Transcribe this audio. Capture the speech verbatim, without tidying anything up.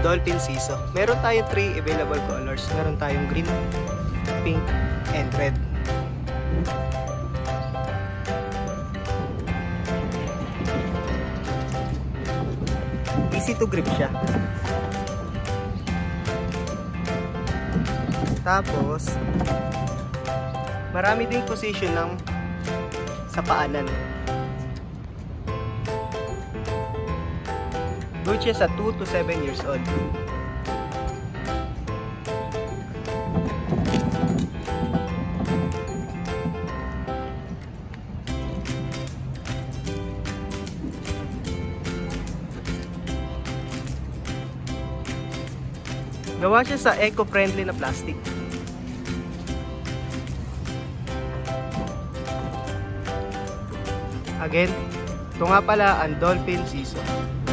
Dolphin Siso. Meron tayong three available colors. Meron tayong green, pink, and red. Easy to grip siya. Tapos, marami ding position ng sa paanan. Good siya sa two to seven years old. Gawa siya sa eco-friendly na plastic. Again, ito nga pala ang Dolphin Siso.